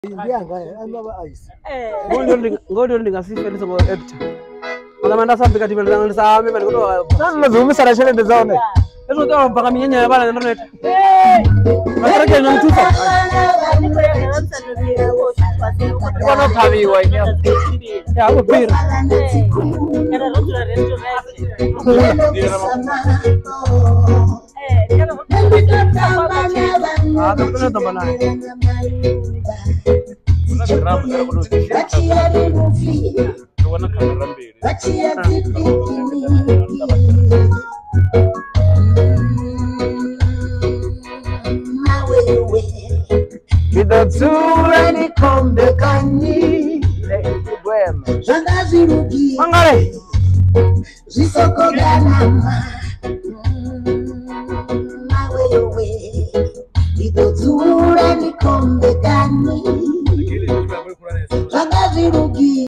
Ngodo ndingasifeli songo actor. Makamanda sambi kati belanga sami bali kutoka. Sana zumisa na shele ndezaone. Ezo toa mpaka minyanya ya bala ndio net. Matareke na mtufa. Kono kabi wa ini. Ya hapo pira. Era rotula restaurant. Ah, betul teman teman. Kita sudah di kondekani, Mangare, Jisoko ganama, kita sudah di kondekani,